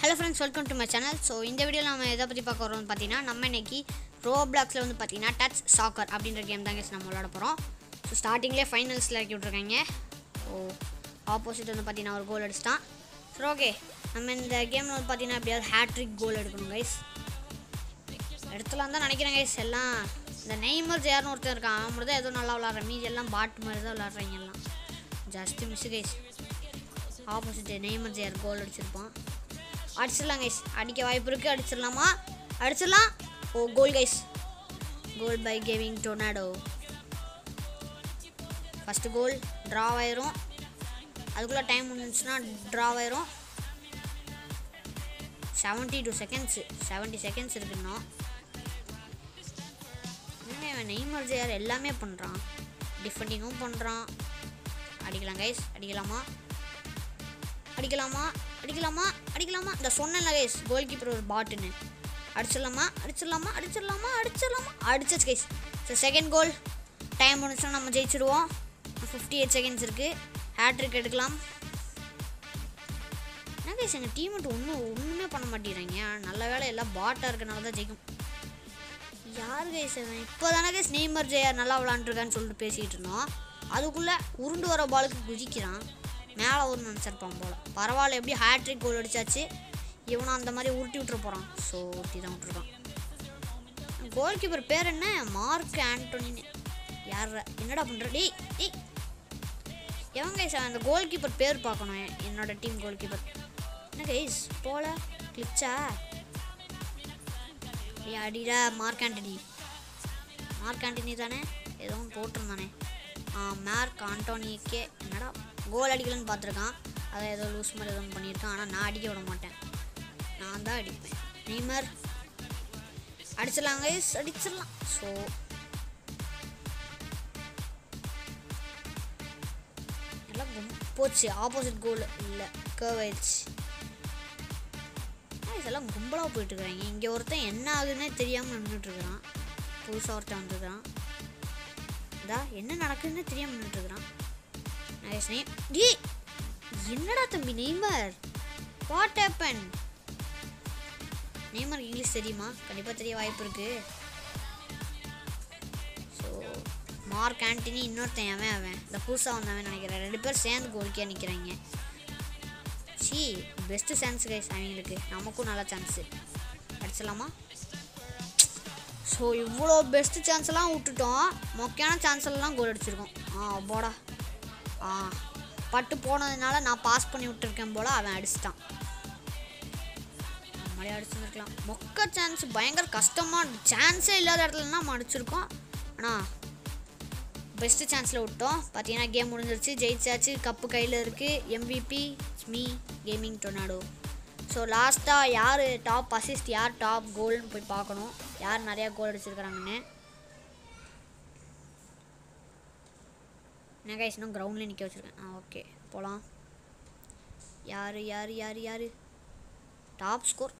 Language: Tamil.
Hello friends, welcome to my channel. So இந்த வீடியோல நாம எதை பத்தி பார்க்க போறோம்னு பாத்தீனா நம்ம இன்னைக்கு ROBLOXல வந்து பாத்தீனா டச் சாக்கர் அப்படிங்கற கேம் தான் गाइस நம்ம விளையாட போறோம். சோ ஸ்டார்டிங்லயே ஃபைனல்ஸ்ல இறக்கி விட்டுருக்காங்க. ஓ ஆப்போசிட் வந்து பாத்தீனா ஒரு கோல் அடிச்சிட்டான். சோ ஓகே நம்ம இந்த கேம்ல வந்து பாத்தீனா எப்படியாவது ஹேட்ரிக் கோல் எடுக்கணும் गाइस. எடுத்துலாம் தான் நினைக்கிறேன் गाइस. எல்லாம் இந்த நெய்மர் யாருன்னு ஒருத்தன் இருக்கான். அவன் மட்டும் தான் ஏதோ நல்லா விளையாடுற. மீதி எல்லாம் பாட் மாதிரி தான் விளையாடுறாங்க எல்லாம். Just miss guys. Opposite Neymar யார் கோல் அடிச்சிருப்பான். அடிச்சிடலாம் गाइस. அடிக்க வாய்ப்பு இருக்கு. அடிச்சிடலாம். Oh goal guys. Goal by gaming tornado. First goal draw ஆயிரும். அதுக்குள்ள டைம் முடிஞ்சுச்சுனா டிரா ஆயிரும். 72 செகண்ட்ஸ் 70 செகண்ட்ஸ் இருக்கு இன்னும். என்ன நெய்மர் யார் எல்லாமே பண்றான். டிஃபெண்டிங்கும் பண்றான். அடிக்கலாம் गाइस. அடிக்கலாமா இந்த சொன்னேன்ல गाइस கோல் கீப்பர் ஒரு பாட்னு. அடிச்சிடலாமா அடிச்சச்சு guys. So second goal time முடிஞ்சா நம்ம ஜெயிச்சிடுவோம். 58 செகண்ட்ஸ் இருக்கு. ஹேட்ரிக் எடுக்கலாம். என்ன गाइस எங்க டீம்மேட் ஒண்ணுமே பண்ண மாட்டேங்கறாங்க. நல்ல வேளை எல்லாம் பாட்டா இருக்கனால தான் ஜெயிக்கும். யார் गाइस அவன்? இப்போதானே गाइस நெய்மர் ஜெயர் நல்லா விளையாண்டு இருக்கான்னு சொல்லிட்டு பேசிட்டு இருந்தோம். அதுக்குள்ள உருண்டு வர பாலுக்கு குதிக்கிறான். மேலே ஒரு நினச்சிருப்பான் போல். பரவாயில்ல, எப்படி ஹேட்ரிக் கோல் அடிச்சாச்சு. இவனும் அந்த மாதிரி உருட்டி விட்டுற போகிறான். ஸோ உருட்டி தான் விட்டுருக்கான். கோல் கீப்பர் பேர் என்ன? மார்க் ஆண்டோனின்னு. யார் என்னடா பண்ணுற? டேய் எவன் கைஸ் அந்த கோல் கீப்பர் பேர் பார்க்கணும். என்னோட டீம் கோல் கீப்பர் என்ன கைஸ் போல கிளிச்சா? அடிடா மார்க் ஆண்டனி தானே ஏதோ ஒன்று போட்டிருந்தானே. மார்க் ஆண்டோனிக்கே என்னடா கோல் அடிக்கலன்னு பார்த்துருக்கான். அதை ஏதோ லூஸ் மாதிரி எதுவும் பண்ணியிருக்கான். ஆனால் நான் அடிக்க விட மாட்டேன். நான் தான் அடிப்பேன். நெய்மர் அடிச்சிடலாம் கைஸ். அடிச்சிடலாம். ஸோ எல்லாம் போச்சு. ஆப்போசிட் கோல் இல்லை கர்வ் ஆயிடுச்சு. எல்லாம் கும்பலாக போயிட்டுருக்காங்க. இங்கே ஒருத்தன் என்ன ஆகுதுன்னே தெரியாமல் நின்றுட்டுருக்குறான். புதுசாக ஒருத்தன் வந்துருக்குறான். என்ன நடக்குதுன்னு தெரியாம நின்றுட்டுருக்குறான். என்னடா தம்பி Neymar? What happen? Neymar English தெரியுமா? கண்டிப்பாக தெரிய வாய்ப்பு இருக்கு. ஸோ மார்க் ஆண்டனி இன்னொருத்தன் அவன் இந்த புதுசாக வந்தவன் நினைக்கிறேன். 2 பேர் சேர்ந்து கோல்கியாக நிற்கிறாங்க. பெஸ்ட்டு சான்ஸ் கைஸ் அவங்களுக்கு. நமக்கும் நல்ல சான்ஸு. அடிச்சிடலாமா? ஸோ இவ்வளோ பெஸ்ட்டு சான்ஸ்லாம் விட்டுட்டோம். மொக்கையான சான்ஸ்லாம் கோல் அடிச்சிருக்கோம். போடா பட்டு போனதுனால நான் பாஸ் பண்ணி விட்டுருக்கேன் போல். அவன் அடிச்சிட்டான். நம்மளே அடிச்சுருக்கலாம். மொக்க சான்ஸ் பயங்கர கஷ்டமாக சான்ஸே இல்லாத இடத்துலனா நம்ம அடிச்சிருக்கோம். ஆனால் பெஸ்ட்டு சான்ஸில் விட்டோம். பார்த்தீங்கன்னா கேம் முடிஞ்சிருச்சு. ஜெயிச்சாச்சு. கப்பு கையில் இருக்குது. MVP me gaming tornado. So லாஸ்ட்டாக யார் டாப் அசிஸ்ட் யார் டாப் கோல்னு போய் பார்க்கணும். யார் நிறையா கோல் அடிச்சிருக்கிறாங்கன்னு. என்ன கைஸ் இன்னும் கிரவுண்ட்லேயே நிற்க வச்சுருக்கேன். ஓகே போகலாம். யார் டாப் ஸ்கோர்